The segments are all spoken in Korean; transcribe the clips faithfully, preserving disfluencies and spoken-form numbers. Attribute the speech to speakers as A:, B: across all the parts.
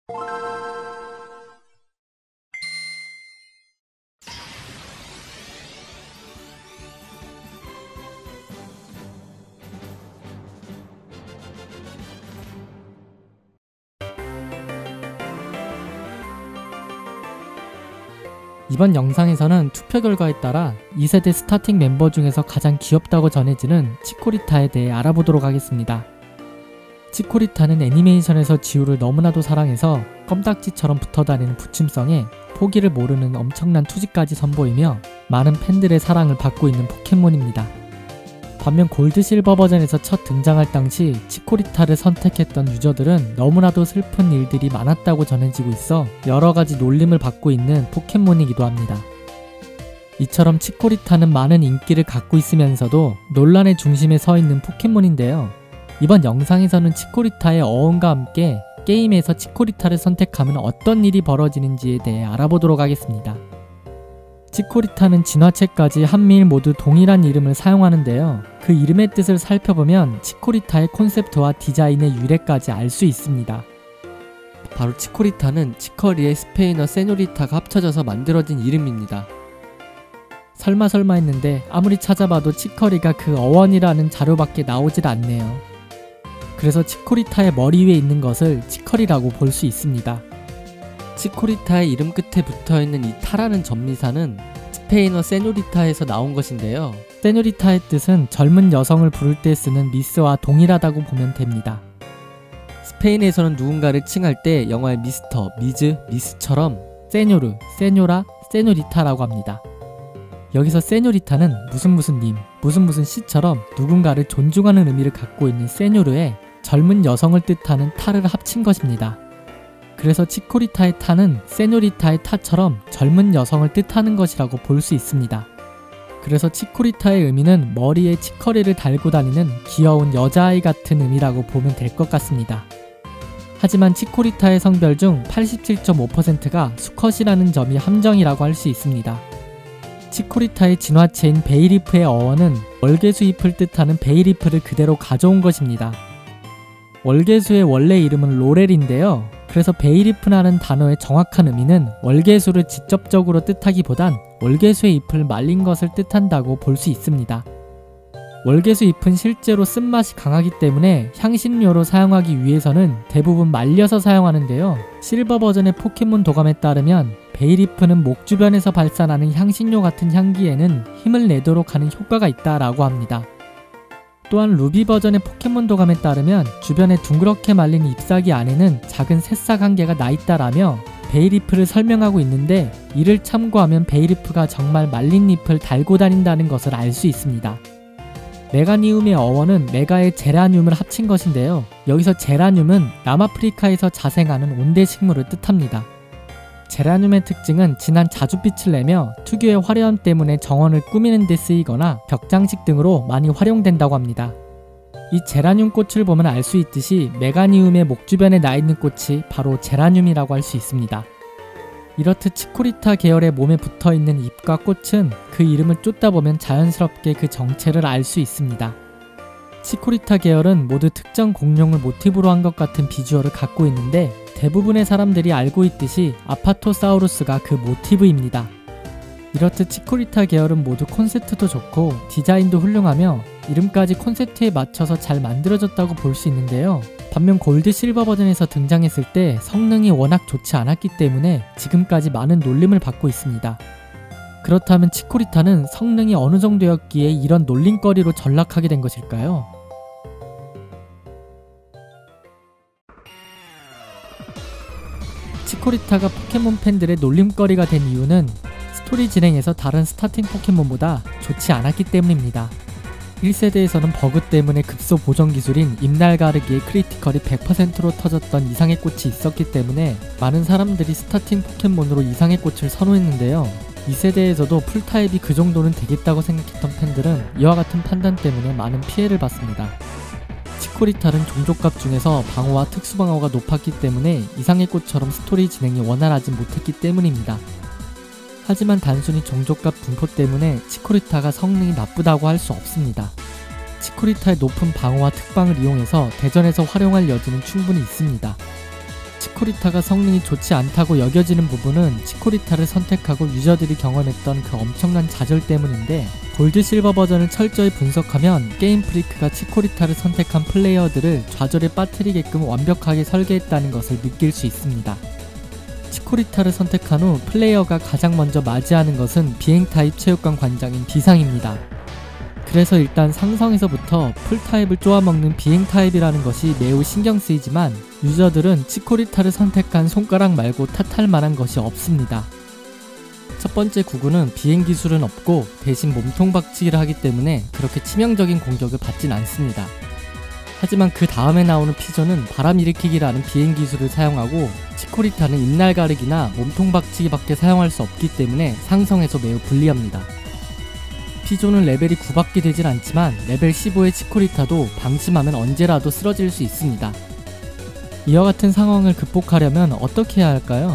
A: 이번 영상에서는 투표 결과에 따라 이 세대 스타팅 멤버 중에서 가장 귀엽다고 전해지는 치코리타에 대해 알아보도록 하겠습니다. 치코리타는 애니메이션에서 지우를 너무나도 사랑해서 껌딱지처럼 붙어다니는 부침성에 포기를 모르는 엄청난 투지까지 선보이며 많은 팬들의 사랑을 받고 있는 포켓몬입니다. 반면 골드 실버 버전에서 첫 등장할 당시 치코리타를 선택했던 유저들은 너무나도 슬픈 일들이 많았다고 전해지고 있어 여러가지 놀림을 받고 있는 포켓몬이기도 합니다. 이처럼 치코리타는 많은 인기를 갖고 있으면서도 논란의 중심에 서 있는 포켓몬인데요. 이번 영상에서는 치코리타의 어원과 함께 게임에서 치코리타를 선택하면 어떤 일이 벌어지는지에 대해 알아보도록 하겠습니다. 치코리타는 진화체까지 한미일 모두 동일한 이름을 사용하는데요. 그 이름의 뜻을 살펴보면 치코리타의 콘셉트와 디자인의 유래까지 알 수 있습니다. 바로 치코리타는 치커리의 스페인어 세뇨리타가 합쳐져서 만들어진 이름입니다. 설마 설마 했는데 아무리 찾아봐도 치커리가 그 어원이라는 자료밖에 나오질 않네요. 그래서 치코리타의 머리 위에 있는 것을 치커리라고 볼 수 있습니다. 치코리타의 이름 끝에 붙어있는 이 타라는 전미사는 스페인어 세뇨리타에서 나온 것인데요. 세뇨리타의 뜻은 젊은 여성을 부를 때 쓰는 미스와 동일하다고 보면 됩니다. 스페인에서는 누군가를 칭할 때 영어의 미스터, 미즈, 미스처럼 세뇨르, 세뇨라, 세뇨리타라고 합니다. 여기서 세뇨리타는 무슨 무슨 님, 무슨 무슨 씨처럼 누군가를 존중하는 의미를 갖고 있는 세뇨르에 젊은 여성을 뜻하는 타를 합친 것입니다. 그래서 치코리타의 타는 세뇨리타의 타처럼 젊은 여성을 뜻하는 것이라고 볼 수 있습니다. 그래서 치코리타의 의미는 머리에 치커리를 달고 다니는 귀여운 여자아이 같은 의미라고 보면 될 것 같습니다. 하지만 치코리타의 성별 중 팔십칠 점 오 퍼센트가 수컷이라는 점이 함정이라고 할 수 있습니다. 치코리타의 진화체인 베이리프의 어원은 월계수 잎을 뜻하는 베이리프를 그대로 가져온 것입니다. 월계수의 원래 이름은 로렐인데요. 그래서 베이리프라는 단어의 정확한 의미는 월계수를 직접적으로 뜻하기보단 월계수의 잎을 말린 것을 뜻한다고 볼 수 있습니다. 월계수 잎은 실제로 쓴맛이 강하기 때문에 향신료로 사용하기 위해서는 대부분 말려서 사용하는데요. 실버 버전의 포켓몬 도감에 따르면 베이리프는 목 주변에서 발산하는 향신료 같은 향기에는 힘을 내도록 하는 효과가 있다라고 합니다. 또한 루비 버전의 포켓몬 도감에 따르면 주변에 둥그렇게 말린 잎사귀 안에는 작은 새싹 한 개가 나있다라며 베이리프를 설명하고 있는데, 이를 참고하면 베이리프가 정말 말린 잎을 달고 다닌다는 것을 알 수 있습니다. 메가니움의 어원은 메가의 제라늄을 합친 것인데요. 여기서 제라늄은 남아프리카에서 자생하는 온대 식물을 뜻합니다. 제라늄의 특징은 진한 자줏빛을 내며 특유의 화려함 때문에 정원을 꾸미는 데 쓰이거나 벽장식 등으로 많이 활용된다고 합니다. 이 제라늄 꽃을 보면 알 수 있듯이 메가니움의 목 주변에 나있는 꽃이 바로 제라늄이라고 할 수 있습니다. 이렇듯 치코리타 계열의 몸에 붙어있는 잎과 꽃은 그 이름을 쫓다 보면 자연스럽게 그 정체를 알 수 있습니다. 치코리타 계열은 모두 특정 공룡을 모티브로 한 것 같은 비주얼을 갖고 있는데, 대부분의 사람들이 알고 있듯이 아파토사우루스가 그 모티브입니다. 이렇듯 치코리타 계열은 모두 콘셉트도 좋고 디자인도 훌륭하며 이름까지 콘셉트에 맞춰서 잘 만들어졌다고 볼 수 있는데요. 반면 골드 실버 버전에서 등장했을 때 성능이 워낙 좋지 않았기 때문에 지금까지 많은 놀림을 받고 있습니다. 그렇다면 치코리타는 성능이 어느 정도였기에 이런 놀림거리로 전락하게 된 것일까요? 치코리타가 포켓몬 팬들의 놀림거리가 된 이유는 스토리 진행에서 다른 스타팅 포켓몬보다 좋지 않았기 때문입니다. 일 세대에서는 버그 때문에 급소 보정 기술인 잎날 가르기의 크리티컬이 백 퍼센트로 터졌던 이상의 꽃이 있었기 때문에 많은 사람들이 스타팅 포켓몬으로 이상의 꽃을 선호했는데요. 이 세대에서도 풀타입이 그 정도는 되겠다고 생각했던 팬들은 이와 같은 판단 때문에 많은 피해를 봤습니다. 치코리타는 종족값 중에서 방어와 특수방어가 높았기 때문에 이상의 꽃처럼 스토리 진행이 원활하지 못했기 때문입니다. 하지만 단순히 종족값 분포 때문에 치코리타가 성능이 나쁘다고 할 수 없습니다. 치코리타의 높은 방어와 특방을 이용해서 대전에서 활용할 여지는 충분히 있습니다. 치코리타가 성능이 좋지 않다고 여겨지는 부분은 치코리타를 선택하고 유저들이 경험했던 그 엄청난 좌절 때문인데, 골드 실버 버전을 철저히 분석하면 게임 프리크가 치코리타를 선택한 플레이어들을 좌절에 빠뜨리게끔 완벽하게 설계했다는 것을 느낄 수 있습니다. 치코리타를 선택한 후 플레이어가 가장 먼저 맞이하는 것은 비행 타입 체육관 관장인 비상입니다. 그래서 일단 상성에서부터 풀타입을 쪼아먹는 비행 타입이라는 것이 매우 신경 쓰이지만, 유저들은 치코리타를 선택한 손가락 말고 탓할 만한 것이 없습니다. 첫 번째 구구는 비행 기술은 없고 대신 몸통 박치기를 하기 때문에 그렇게 치명적인 공격을 받진 않습니다. 하지만 그 다음에 나오는 피조는 바람 일으키기라는 비행 기술을 사용하고, 치코리타는 잇날 가르기나 몸통 박치기 밖에 사용할 수 없기 때문에 상성에서 매우 불리합니다. 피조는 레벨이 구밖에 되진 않지만 레벨 십오의 치코리타도 방심하면 언제라도 쓰러질 수 있습니다. 이와 같은 상황을 극복하려면 어떻게 해야 할까요?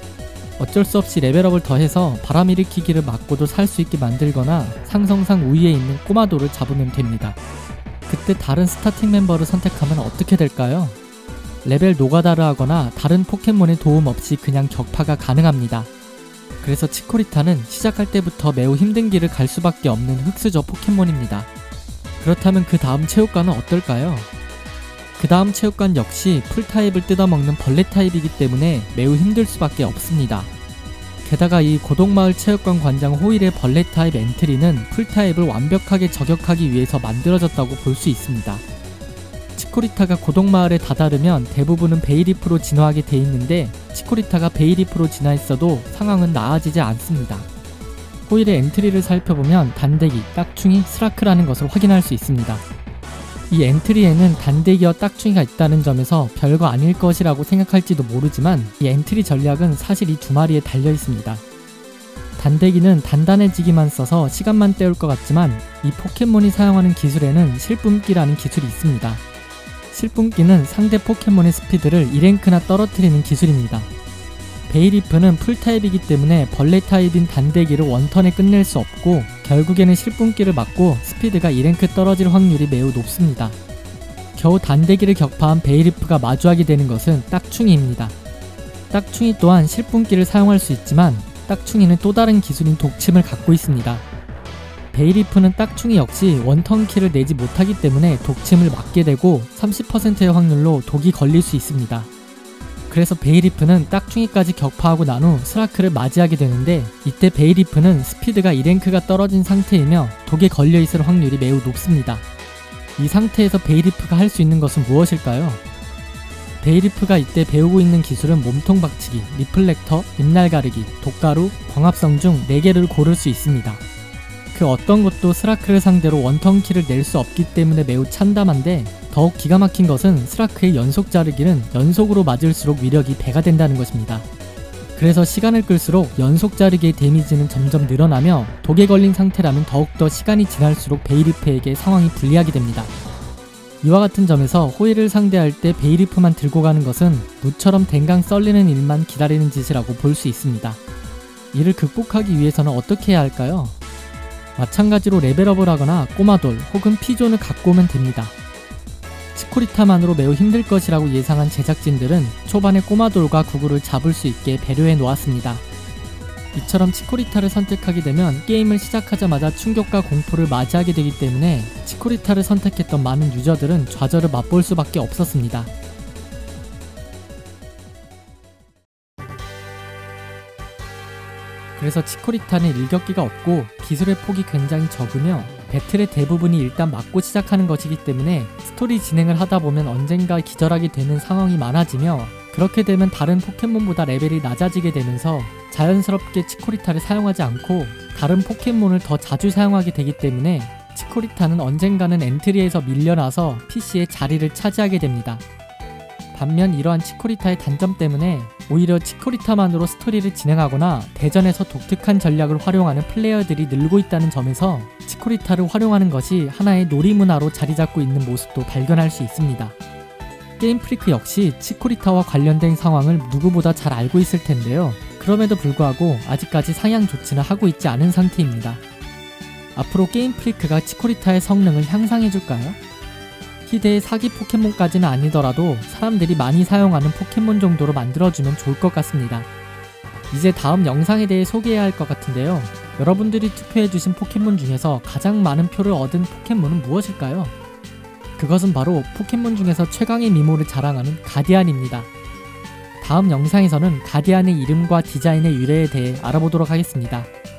A: 어쩔 수 없이 레벨업을 더해서 바람 일으키기를 맞고도 살 수 있게 만들거나 상성상 우위에 있는 꼬마도를 잡으면 됩니다. 그때 다른 스타팅 멤버를 선택하면 어떻게 될까요? 레벨 노가다를 하거나 다른 포켓몬의 도움 없이 그냥 격파가 가능합니다. 그래서 치코리타는 시작할 때부터 매우 힘든 길을 갈 수밖에 없는 흑수저 포켓몬입니다. 그렇다면 그 다음 체육관은 어떨까요? 그 다음 체육관 역시 풀타입을 뜯어먹는 벌레 타입이기 때문에 매우 힘들 수밖에 없습니다. 게다가 이 고동마을 체육관 관장 호일의 벌레 타입 엔트리는 풀타입을 완벽하게 저격하기 위해서 만들어졌다고 볼 수 있습니다. 치코리타가 고동마을에 다다르면 대부분은 베이리프로 진화하게 돼 있는데, 치코리타가 베이리프로 진화했어도 상황은 나아지지 않습니다. 호일의 엔트리를 살펴보면 단대기, 딱충이, 스라크라는 것을 확인할 수 있습니다. 이 엔트리에는 단대기와 딱충이가 있다는 점에서 별거 아닐 것이라고 생각할지도 모르지만, 이 엔트리 전략은 사실 이 두 마리에 달려 있습니다. 단대기는 단단해지기만 써서 시간만 때울 것 같지만, 이 포켓몬이 사용하는 기술에는 실뿜기라는 기술이 있습니다. 실뿜기는 상대 포켓몬의 스피드를 이 랭크나 떨어뜨리는 기술입니다. 베이리프는 풀타입이기 때문에 벌레 타입인 단대기를 원턴에 끝낼 수 없고, 결국에는 실뿜기를 맞고 스피드가 이 랭크 떨어질 확률이 매우 높습니다. 겨우 단대기를 격파한 베이리프가 마주하게 되는 것은 딱충이입니다. 딱충이 또한 실뿜기를 사용할 수 있지만, 딱충이는 또 다른 기술인 독침을 갖고 있습니다. 베이리프는 딱충이 역시 원턴킬을 내지 못하기 때문에 독침을 맞게 되고 삼십 퍼센트의 확률로 독이 걸릴 수 있습니다. 그래서 베이리프는 딱충이까지 격파하고 난 후 스라크를 맞이하게 되는데, 이때 베이리프는 스피드가 이 랭크가 떨어진 상태이며 독에 걸려있을 확률이 매우 높습니다. 이 상태에서 베이리프가 할 수 있는 것은 무엇일까요? 베이리프가 이때 배우고 있는 기술은 몸통 박치기, 리플렉터, 잇날 가르기, 독가루, 광합성 중 네 개를 고를 수 있습니다. 그 어떤 것도 스라크를 상대로 원턴킬을 낼 수 없기 때문에 매우 참담한데, 더욱 기가 막힌 것은 스라크의 연속 자르기는 연속으로 맞을수록 위력이 배가 된다는 것입니다. 그래서 시간을 끌수록 연속 자르기의 데미지는 점점 늘어나며, 독에 걸린 상태라면 더욱더 시간이 지날수록 베이리프에게 상황이 불리하게 됩니다. 이와 같은 점에서 호일을 상대할 때 베이리프만 들고 가는 것은 무처럼 댕강 썰리는 일만 기다리는 짓이라고 볼 수 있습니다. 이를 극복하기 위해서는 어떻게 해야 할까요? 마찬가지로 레벨업을 하거나 꼬마돌 혹은 피존을 갖고 오면 됩니다. 치코리타만으로 매우 힘들 것이라고 예상한 제작진들은 초반에 꼬마돌과 구구를 잡을 수 있게 배려해 놓았습니다. 이처럼 치코리타를 선택하게 되면 게임을 시작하자마자 충격과 공포를 맞이하게 되기 때문에 치코리타를 선택했던 많은 유저들은 좌절을 맛볼 수밖에 없었습니다. 그래서 치코리타는 일격기가 없고 기술의 폭이 굉장히 적으며 배틀의 대부분이 일단 맞고 시작하는 것이기 때문에 스토리 진행을 하다보면 언젠가 기절하게 되는 상황이 많아지며, 그렇게 되면 다른 포켓몬보다 레벨이 낮아지게 되면서 자연스럽게 치코리타를 사용하지 않고 다른 포켓몬을 더 자주 사용하게 되기 때문에 치코리타는 언젠가는 엔트리에서 밀려나서 피씨의 자리를 차지하게 됩니다. 반면 이러한 치코리타의 단점 때문에 오히려 치코리타만으로 스토리를 진행하거나 대전에서 독특한 전략을 활용하는 플레이어들이 늘고 있다는 점에서 치코리타를 활용하는 것이 하나의 놀이문화로 자리잡고 있는 모습도 발견할 수 있습니다. 게임 프리크 역시 치코리타와 관련된 상황을 누구보다 잘 알고 있을 텐데요. 그럼에도 불구하고 아직까지 상향 조치는 하고 있지 않은 상태입니다. 앞으로 게임 프리크가 치코리타의 성능을 향상해줄까요? 희대의 사기 포켓몬까지는 아니더라도 사람들이 많이 사용하는 포켓몬 정도로 만들어주면 좋을 것 같습니다. 이제 다음 영상에 대해 소개해야 할 것 같은데요. 여러분들이 투표해주신 포켓몬 중에서 가장 많은 표를 얻은 포켓몬은 무엇일까요? 그것은 바로 포켓몬 중에서 최강의 미모를 자랑하는 가디안입니다. 다음 영상에서는 가디안의 이름과 디자인의 유래에 대해 알아보도록 하겠습니다.